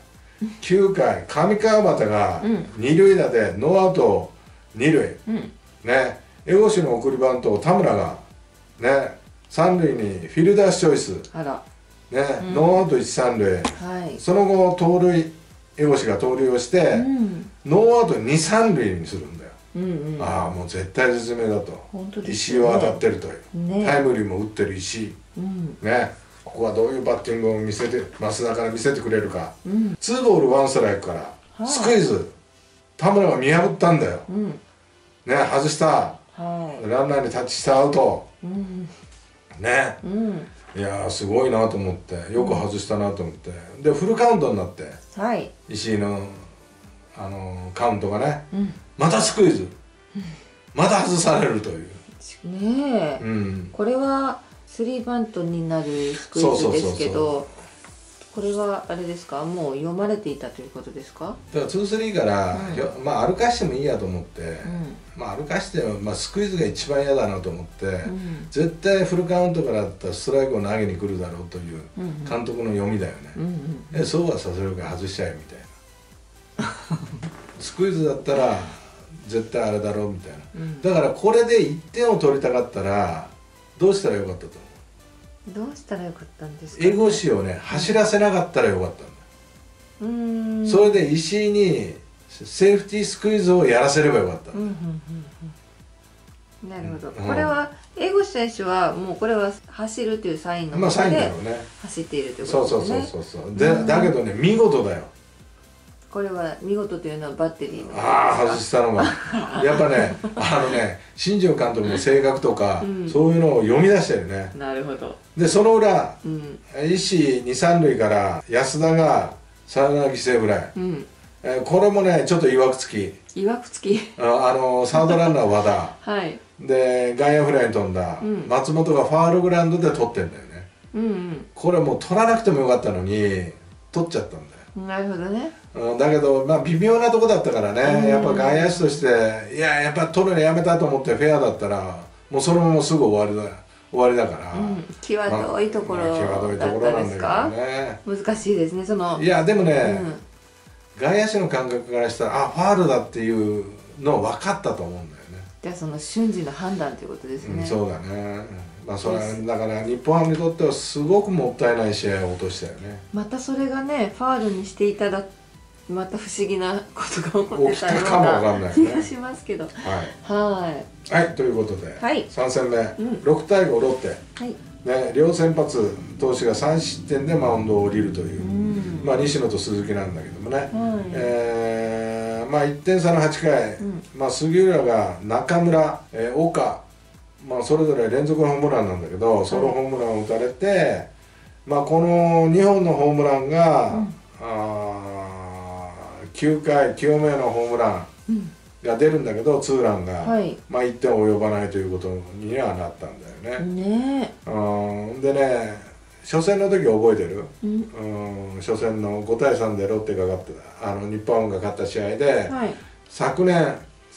9回上川端が二塁打でノーアウト二塁、ね、江越の送りバントを田村がね三塁にフィルダースチョイス、 あら、 ね、ノーアウト一三塁、 はい、 その後盗塁江越が盗塁をして、ノーアウト二三塁にするんだよ。ああもう絶対絶命だと、石井は当たってるという、タイムリーも打ってる石井、ね、ここはどういうバッティングを見せて増田から見せてくれるか、ツーボールワンストライクからスクイズ、田村が見破ったんだよ、ね、外した、ランナーにタッチしたアウト、ね、いやーすごいなと思ってよく外したなと思って、でフルカウントになって、石井のカウントがね、またスクイズ、また外されるというねえ、これはスリーバントになるスクイズですけど、これはあれですか、もう読まれていたということですか。 だから2-3から、まあ歩かしてもいいやと思って、まあ歩かしても、まあ、スクイズが一番嫌だなと思って、絶対フルカウントからだったらストライクを投げに来るだろうという監督の読みだよね。そうはさせるから外しちゃえみたいなスクイズだったら絶対あれだろうみたいな、だからこれで1点を取りたかったらどうしたらよかったと思う。 どうしたらよかったんですかね。 江越をね走らせなかったらよかったんだ。それで石井にセーフティースクイズをやらせればよかった。 なるほど、これは江越選手はもうこれは走るというサインのもとで走っているということですね。 そうだけどね見事だよ。 これは見事というのはバッテリーの外したのがやっぱね新庄監督の性格とか、そういうのを読み出してるね。 なるほど。 でその裏、石井二三塁から安田がサヨナラ犠牲フライ、これもねちょっといわくつきサードランナー和田、で外野フライに飛んだ、松本がファールグラウンドで取ってんだよね。これもう取らなくてもよかったのに取っちゃったんだよ。 なるほどね。 だけど、まあ、微妙なとこだったからね、やっぱ外野手としてやっぱ取るのやめたと思ってフェアだったらもうそのまますぐ終わりだから、 際どいところだったですか。難しいですねいやでもね、外野手の感覚からしたらファールだっていうの分かったと思うんだよね。 じゃあその瞬時の判断ということですね。 そうだね。まあそれだから日本ハムにとってはすごくもったいない試合を落としたよね。またそれがねファールにしていただまた不思議なことが起こってたような気がしますけど。はいということで、3戦目、6対5ロッテ、両先発投手が3失点でマウンドを降りるという、まあ西野と鈴木なんだけどもね、まあ1点差の8回、まあ杉浦が中村、岡、まあそれぞれ連続ホームランなんだけど、ソロホームランを打たれて、まあこの2本のホームランが、9回9目のホームランが出るんだけど、ツーランが、まあ1点及ばないということにはなったんだよね。でね、初戦の時覚えてる？初戦の5対3でロッテが勝って日本ハムが勝った試合で、昨年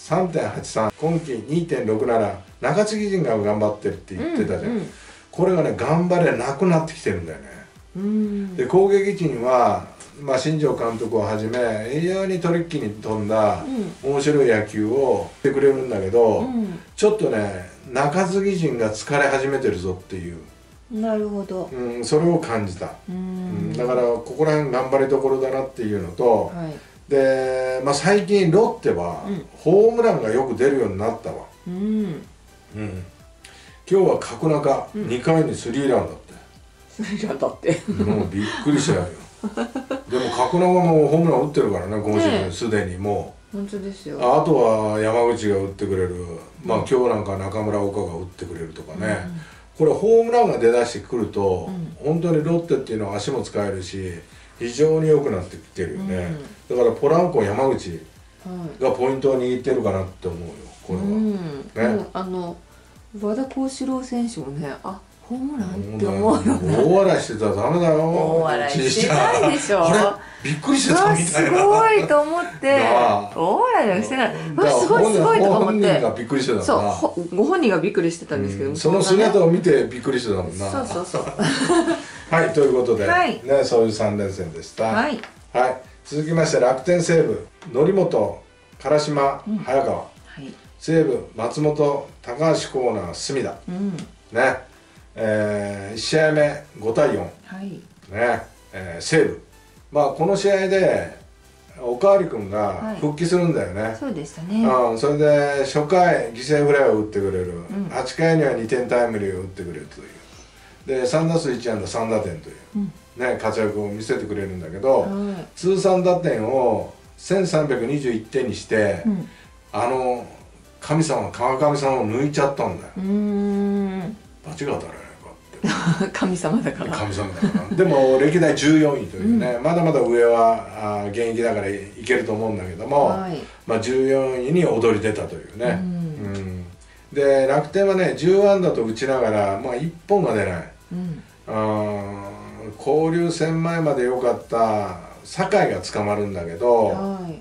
3.83 今季 2.67 中継ぎ陣が頑張ってるって言ってたじゃん。これがね頑張れなくなってきてるんだよね。で攻撃陣はまあ、新庄監督をはじめ非常にトリッキーに飛んだ面白い野球をしてくれるんだけど、ちょっとね中継ぎ陣が疲れ始めてるぞっていう、 なるほど、 それを感じた。だからここら辺頑張りどころだなっていうのと、で、まあ、最近ロッテはホームランがよく出るようになったわ。今日は角中、2回にスリーランだって。 スリーランだってもうびっくりしちゃうよでも角中もホームラン打ってるからね、今シーズンすでにもう。本当ですよ。 あとは山口が打ってくれる、まあ今日なんか中村岡が打ってくれるとかね、これホームランが出だしてくると、本当にロッテっていうのは足も使えるし非常に良くなってきてるよね、だからポランコ山口がポイントを握ってるかなって思うよ、これは。 ね、和田康士郎選手もね、ホームランって思うよね。 大笑いしてたらダメだよ。 大笑いしてないでしょ。 あれびっくりしてたみたいな。 すごいと思って大笑いはしてない。すごいすごいとか思って。 本人がびっくりしてたそう、ご本人がびっくりしてたんですけど、 その姿を見てびっくりしてたもんな。 そうそうそう。 はい、ということでね、そういう3連戦でした。はい、続きまして楽天西武則本、唐島、早川、西武松本、高橋光成、隅田ね、1試合目5対4、ね、西武、まあこの試合でおかわり君が復帰するんだよね。 そうでしたね。 それで初回犠牲フライを打ってくれる、8回には2点タイムリーを打ってくれるというで3打数1安打3打点という、ね、活躍を見せてくれるんだけど、通算打点を1321点にして、神様川上さんを抜いちゃったんだよ。罰が当たらないかって神様だから。 神様だからでも歴代14位というね、まだまだ上は現役だからいけると思うんだけども、まあ14位に躍り出たというね。で楽天はね10安打と打ちながら、まあ、1本が出ない、交流戦前まで良かった酒井が捕まるんだけど、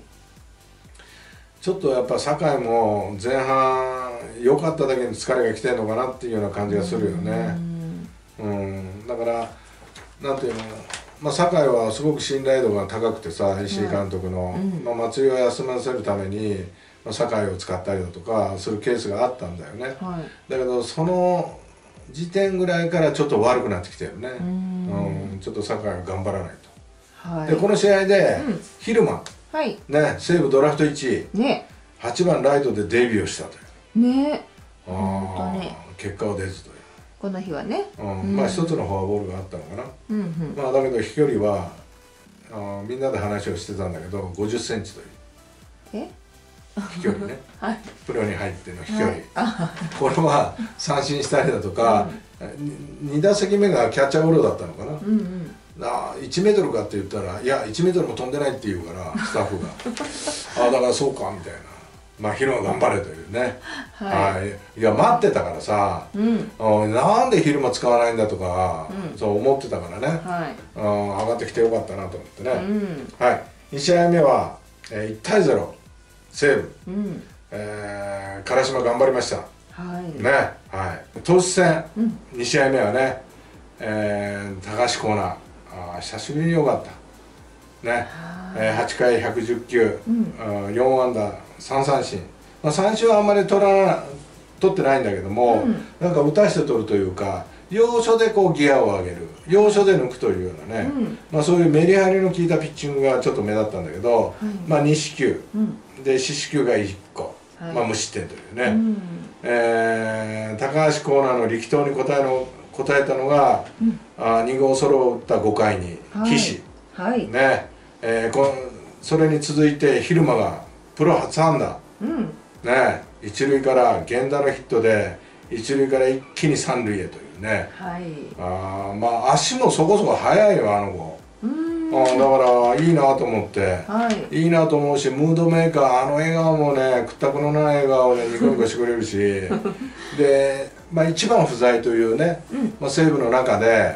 ちょっとやっぱ酒井も前半良かっただけに疲れが来てるのかなっていうような感じがするよね。だからなんていうの、まあ、酒井はすごく信頼度が高くてさ、石井監督の、まあ、松井を休ませるために酒井を使ったりだとかするケースがあったんだよね、だけどその時点ぐらいからちょっと悪くなってきてるね。ちょっと酒井が頑張らないと、でこの試合で、蛭間、ね、西武ドラフト1位、8番ライトでデビューしたというね、結果は出ずというこの日はね、 まあ一つのフォアボールがあったのかな、まあだけど飛距離はみんなで話をしてたんだけど50センチという飛距離ねプロに入っての飛距離、これは三振したりだとか、2打席目がキャッチャーゴロだったのかな、1メートルかって言ったらいや1メートルも飛んでないって言うからスタッフがだからそうかみたいな、まあ昼間頑張れというね、いや待ってたからさ、なんで昼間使わないんだとか、そう思ってたからね、上がってきてよかったなと思ってね。2試合目は1対0西武、唐島頑張りましたね。投手戦2試合目はね、高橋光成久しぶりに良かったね。8回110球、4安打3三振、まあ、三振はあんまり取ってないんだけども、なんか打たして取るというか要所でこうギアを上げる、要所で抜くというようなね、まあそういうメリハリの効いたピッチングがちょっと目立ったんだけど、まあ2四球、で四死球が1個、まあ無失点というね、高橋光成の力投に応えたのが、2号ソロを打った5回に岸、ね、それに続いて蛭間がプロ初安打、ね、一塁から源田のヒットで一塁から一気に三塁へというね、まあ足もそこそこ速いよあの子。だからいいなと思って、いいなと思うし、ムードメーカー、あの笑顔もね屈託のない笑顔でニコニコしてくれるしで、まあ、一番不在というね、まあ、西武の中で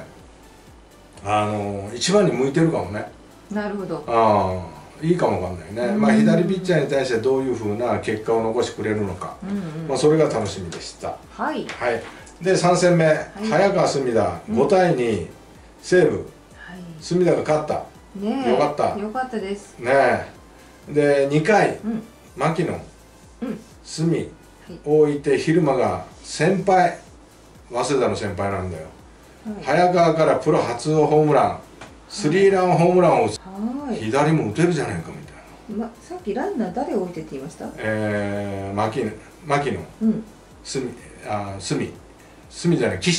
一番に向いてるかもね。 なるほど。 いいかもわかんないね。まあ左ピッチャーに対してどういうふうな結果を残してくれるのか、まあそれが楽しみでした。で3戦目、早川隅田5対2西武、隅田が勝った。よかった。 よかったですね。で2回、牧野、隅を置いて蛭間が先輩、早稲田の先輩なんだよ。早川からプロ初ホームラン、スリーランホームランを左も打てるじゃないかみたいな。 さっきランナー誰を置いてって言いました？ 牧野、隅じゃない岸だ。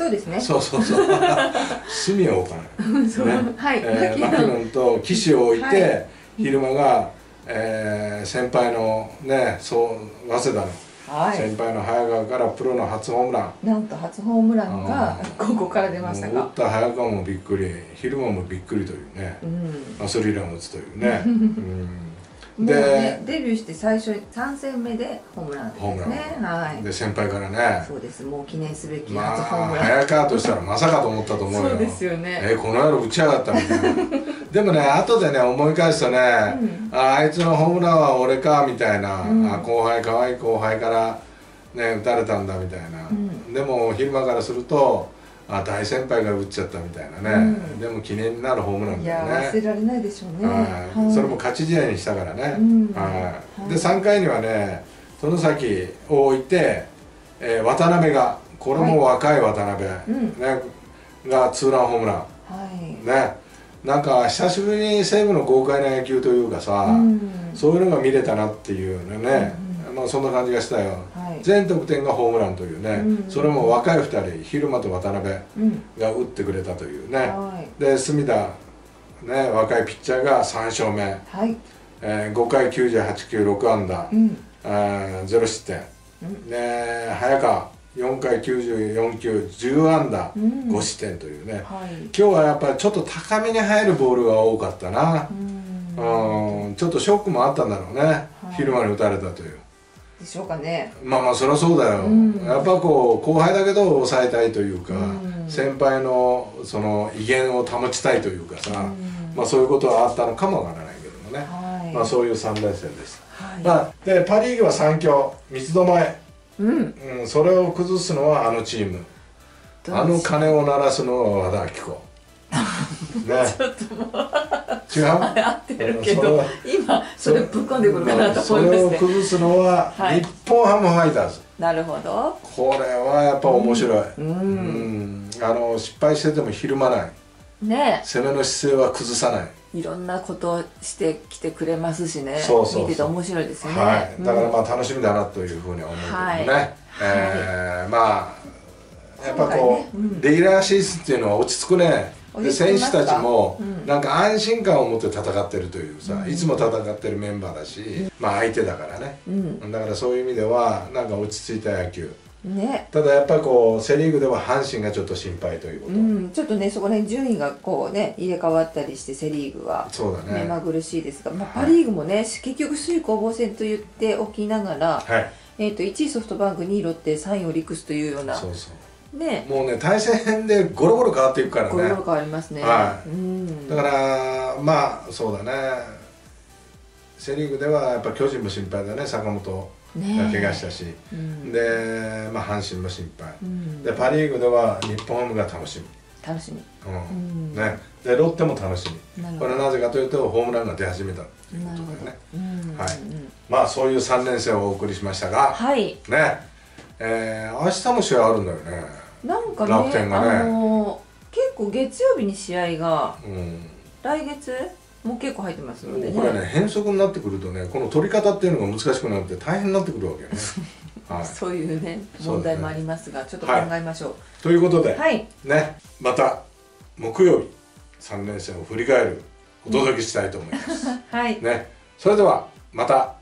そうですね。 そうそうそう隅を置かないそう、はい、 マキノンと岸を置いて、昼間が、先輩のね、そう早稲田の先輩の早川からプロの初ホームラン、 なんと初ホームランがここから出ましたが、 打った早川もびっくり、昼間もびっくりというね、スリーランを打つというね。 もうね、デビューして最初3戦目でホームランですね。はい。 で先輩からね。 そうです。もう記念すべき初ホームラン。 早川としたらまさかと思ったと思うよ。 そうですよね。 この野郎打ちやがったみたいな。でもね、後でね思い返すとね、あいつのホームランは俺かみたいな、後輩可愛い後輩からね打たれたんだみたいな。でも昼間からすると。大先輩が打っちゃったみたいなね、でも記念になるホームランだよね。 いや忘れられないでしょうね。 それも勝ち試合にしたからね。で3回にはね外崎を置いて、渡辺がこれも若い渡辺、ね、がツーランホームラン、ね、なんか久しぶりに西武の豪快な野球というかさ、そういうのが見れたなっていうね、まあそんな感じがしたよ。全得点がホームランというね、それも若い2人、昼間と渡辺が打ってくれたというね、で隅田、ね、若いピッチャーが3勝目、5回98球6安打、0失点、早川4回94球10安打5失点というね、今日はやっぱりちょっと高めに入るボールが多かったな、ちょっとショックもあったんだろうね、昼間に打たれたという。 でしょうかね。 まあそりゃそうだよ、やっぱこう後輩だけど抑えたいというか、先輩のその威厳を保ちたいというかさ、まあそういうことはあったのかもわからないけどもね、まあそういう3連戦です。でパ・リーグは3強三つどもえ、それを崩すのはあのチーム、あの鐘を鳴らすのは和田アキ子ね、 ちょっともう違う合ってるけど、今それぶっ込んでくるかなと思いますね。 それを崩すのは日本ハムファイターズ。 なるほど。 これはやっぱ面白い。失敗しててもひるまない。ね。攻めの姿勢は崩さない。 いろんなことをしてきてくれますしね。見てて面白いですよね。 はい。だからまあ楽しみだなというふうに思うけどね。まあやっぱこうレギュラーシーズンっていうのは落ち着くね。で選手たちもなんか安心感を持って戦ってるというさ、いつも戦ってるメンバーだし、まあ相手だからね、だからそういう意味ではなんか落ち着いた野球、ただやっぱりこうセ・リーグでは阪神がちょっと心配ということ、ちょっとねそこね順位がこうね入れ替わったりしてセ・リーグは目まぐるしいですが、パ・リーグもね結局首位攻防戦と言っておきながら、1位ソフトバンク、2位ロッテ、3位オリックスというような。 ね、もうね対戦でゴロゴロ変わっていくからね。 ゴロゴロ変わりますね。 だからまあそうだね。セ・リーグではやっぱ巨人も心配だね、坂本が怪我したし、でまあ阪神も心配。でパ・リーグでは日本ハムが楽しみ。 楽しみ。 ね。でロッテも楽しみ。これはなぜかというとホームランが出始めたということでね。はい。まあそういう3連戦をお送りしましたが、ね。明日も試合あるんだよね。 なんかね、結構月曜日に試合が、来月も結構入ってますのでね。 これね変則になってくるとね、この取り方っていうのが難しくなって大変になってくるわけよね。 そういうね問題もありますが、ちょっと考えましょう。 ということでね、また木曜日3連戦を振り返るお届けしたいと思います。ね、それではまた